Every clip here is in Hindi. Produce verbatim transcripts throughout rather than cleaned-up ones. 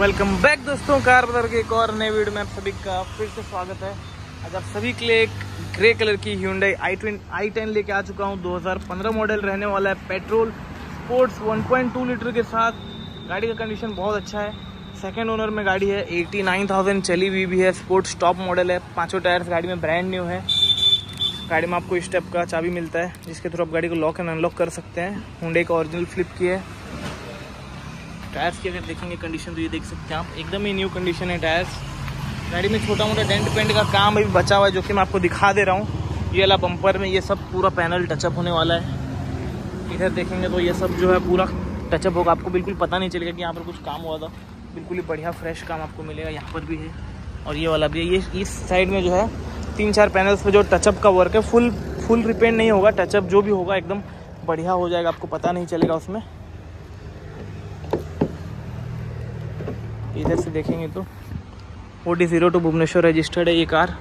वेलकम बैक दोस्तों, कार बाजार के एक और नए वीडियो में आप सभी का फिर से स्वागत है। आज आप सभी के लिए एक ग्रे कलर की Hyundai आई टेन लेके आ चुका हूं। दो हज़ार पंद्रह मॉडल रहने वाला है, petrol sports one point two litre के साथ। गाड़ी का कंडीशन बहुत अच्छा है, सेकंड ओनर में गाड़ी है, एटी नाइन थाउजेंड चली हुई भी है, स्पोर्ट्स टॉप मॉडल है, पाँचों टायर्स गाड़ी में ब्रांड न्यू है। गाड़ी में आपको स्टेप का चाबी मिलता है जिसके थ्रू आप गाड़ी को लॉक एंड अनलॉक कर सकते हैं। Hyundai का ओरिजिनल फ्लिप की है। टायर्स की अगर देखेंगे कंडीशन तो ये देख सकते हैं आप, एकदम ही न्यू कंडीशन है टायर्स। गाड़ी में छोटा मोटा डेंट पेंट का काम अभी बचा हुआ है जो कि मैं आपको दिखा दे रहा हूँ। ये वाला बम्पर में ये सब पूरा पैनल टचअप होने वाला है। इधर देखेंगे तो ये सब जो है पूरा टचअप होगा, आपको बिल्कुल पता नहीं चलेगा कि यहाँ पर कुछ काम हुआ था। बिल्कुल ही बढ़िया फ्रेश काम आपको मिलेगा। यहाँ पर भी है और ये वाला भी है। ये इस साइड में जो है तीन चार पैनल्स पे जो टचअप का वर्क है, फुल फुल रिपेंट नहीं होगा, टचअप जो भी होगा एकदम बढ़िया हो जाएगा, आपको पता नहीं चलेगा उसमें। इधर से देखेंगे तो forty zero two Bhubaneswar registered है ये कार।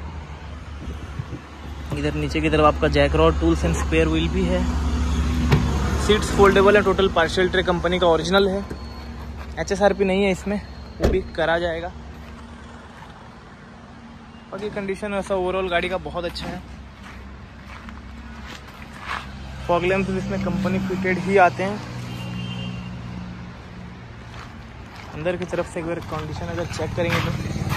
इधर नीचे की तरफ आपका jack rod, tools and spare wheel भी है। सीट्स फोल्डेबल है, टोटल पार्शियल ट्रे कंपनी का ओरिजिनल है। एच एस आर पी नहीं है इसमें, वो भी करा जाएगा। बाकी कंडीशन वैसा ओवरऑल गाड़ी का बहुत अच्छा है। फॉग लैंप्स भी इसमें कंपनी फिटेड ही आते हैं। अंदर की तरफ से एक बार कंडीशन अगर चेक करेंगे तो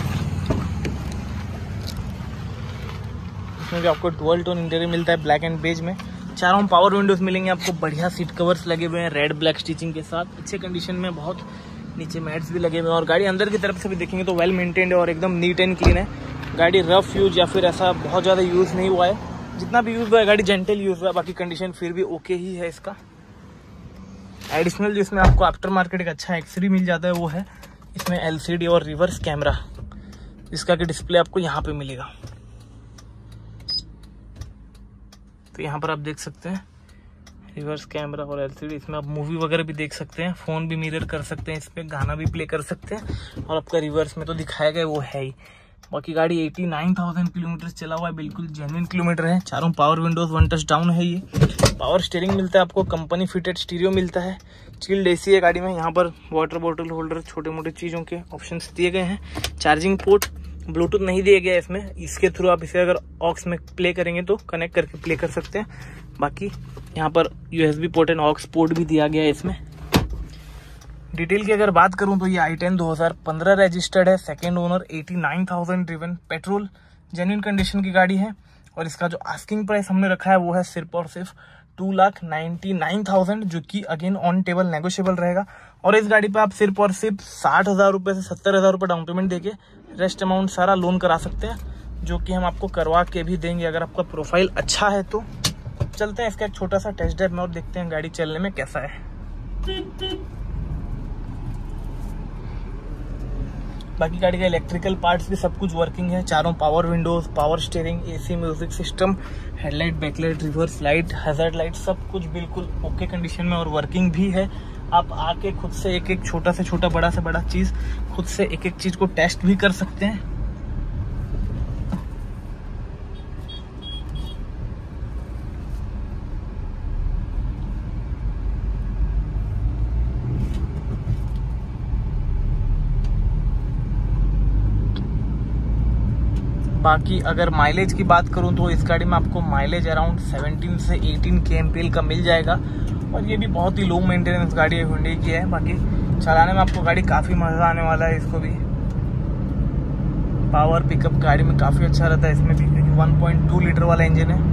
इसमें भी आपको डुअल टोन इंटीरियर मिलता है ब्लैक एंड बेज में। चारों पावर विंडोज मिलेंगे आपको, बढ़िया सीट कवर्स लगे हुए हैं रेड ब्लैक स्टिचिंग के साथ, अच्छे कंडीशन में, बहुत नीचे मैट्स भी लगे हुए हैं। और गाड़ी अंदर की तरफ से भी देखेंगे तो वेल मेंटेन्ड है और एकदम नीट एंड क्लीन है। गाड़ी रफ यूज या फिर ऐसा बहुत ज़्यादा यूज़ नहीं हुआ है, जितना भी यूज़ हुआ है गाड़ी जेंटल यूज़ हुआ है। बाकी कंडीशन फिर भी ओके ही है इसका। एडिशनल जिसमें आपको आफ्टर मार्केट एक अच्छा एक्सरी मिल जाता है वो है इसमें एलसीडी और रिवर्स कैमरा, जिसका कि डिस्प्ले आपको यहाँ पे मिलेगा। तो यहाँ पर आप देख सकते हैं रिवर्स कैमरा और एलसीडी। इसमें आप मूवी वगैरह भी देख सकते हैं, फ़ोन भी मिरर कर सकते हैं, इस पर गाना भी प्ले कर सकते हैं। और आपका रिवर्स में तो दिखाया गया वो है ही। बाकी गाड़ी एटी नाइन थाउजेंड किलोमीटर चला हुआ है, बिल्कुल जेन्युइन किलोमीटर है। चारों power windows, one touch down है। ये पावर स्टीयरिंग मिलता है आपको, कंपनी फिटेड स्टीरियो मिलता है, चिल्ड एसी है गाड़ी में। यहाँ पर वाटर बोतल होल्डर, छोटे मोटे चीज़ों के ऑप्शंस दिए गए हैं। चार्जिंग पोर्ट, ब्लूटूथ नहीं दिया गया है इसमें, इसके थ्रू आप इसे अगर ऑक्स में प्ले करेंगे तो कनेक्ट करके प्ले कर सकते हैं। बाकी यहाँ पर USB port and aux port भी दिया गया है इसमें। डिटेल की अगर बात करूं तो ये आई टेन दो हज़ार पंद्रह रजिस्टर्ड है, second owner, eighty nine thousand driven, petrol, genuine condition की गाड़ी है। और इसका जो आस्किंग प्राइस हमने रखा है वो है सिर्फ और सिर्फ two lakh ninety nine thousand, जो कि अगेन ऑन टेबल नेगोशिएबल रहेगा। और इस गाड़ी पे आप सिर्फ और सिर्फ साठ हज़ार रुपये से सत्तर हज़ार रुपये डाउन पेमेंट देके रेस्ट अमाउंट सारा लोन करा सकते हैं, जो कि हम आपको करवा के भी देंगे अगर आपका प्रोफाइल अच्छा है तो। चलते हैं इसका एक छोटा सा टेस्ट ड्राइव में और देखते हैं गाड़ी चलने में कैसा है। बाकी गाड़ी का इलेक्ट्रिकल पार्ट्स भी सब कुछ वर्किंग है। चारों power windows, power steering, AC, music system, headlight, backlight, reverse light, hazard light, सब कुछ बिल्कुल ओके कंडीशन में और वर्किंग भी है। आप आके खुद से एक एक छोटा से छोटा, बड़ा से बड़ा चीज खुद से एक एक चीज को टेस्ट भी कर सकते हैं। बाकी अगर माइलेज की बात करूं तो इस गाड़ी में आपको माइलेज अराउंड सेवनटीन से eighteen K M P L का मिल जाएगा। और ये भी बहुत ही लो मेंटेनेंस गाड़ी है, Hyundai की है। बाकी चलाने में आपको गाड़ी काफ़ी मज़ा आने वाला है। इसको भी पावर पिकअप गाड़ी में काफ़ी अच्छा रहता है इसमें भी, क्योंकि वन पॉइंट टू लीटर वाला इंजन है।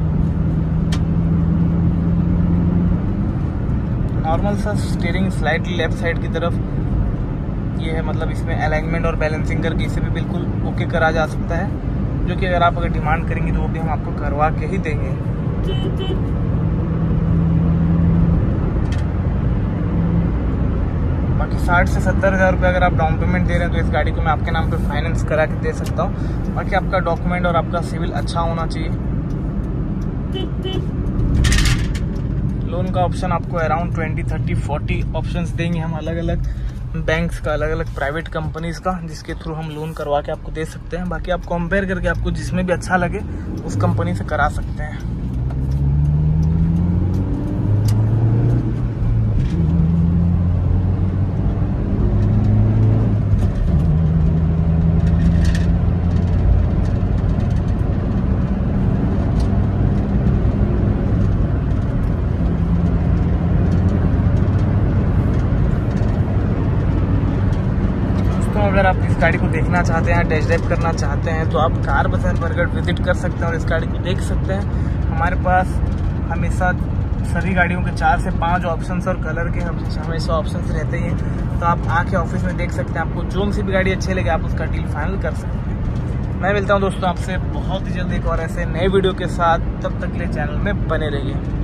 नॉर्मल सा स्टीयरिंग स्लाइडली लेफ्ट साइड की तरफ ये है, मतलब इसमें अलाइनमेंट और बैलेंसिंग करके इसे भी बिल्कुल ओके करा जा सकता है, जो कि अगर आप अगर डिमांड करेंगे तो वो भी हम आपको करवा के ही देंगे। बाकी साठ से सत्तर हज़ार रुपये अगर आप डाउन पेमेंट दे रहे हैं तो इस गाड़ी को मैं आपके नाम पे फाइनेंस करा के दे सकता हूँ। बाकी आपका डॉक्यूमेंट और आपका सिविल अच्छा होना चाहिए। लोन का ऑप्शन आपको around twenty thirty forty options देंगे हम, अलग अलग बैंक्स का, अलग अलग प्राइवेट कंपनीज का, जिसके थ्रू हम लोन करवा के आपको दे सकते हैं। बाकी आप कंपेयर करके आपको जिसमें भी अच्छा लगे उस कंपनी से करा सकते हैं। देखना चाहते हैं, टेस्ट ड्राइव करना चाहते हैं, तो आप कार बाजार बरगढ़ विजिट कर सकते हैं और इस गाड़ी को देख सकते हैं। हमारे पास हमेशा सभी गाड़ियों के चार से पाँच ऑप्शंस और कलर के हमेशा ऑप्शंस रहते ही हैं, तो आप आके ऑफिस में देख सकते हैं। आपको जो सी भी गाड़ी अच्छी लगे आप उसका डील फाइनल कर सकते हैं। मैं मिलता हूं दोस्तों आपसे बहुत ही जल्दी एक और ऐसे नए वीडियो के साथ, तब तक के लिए चैनल में बने रहिए।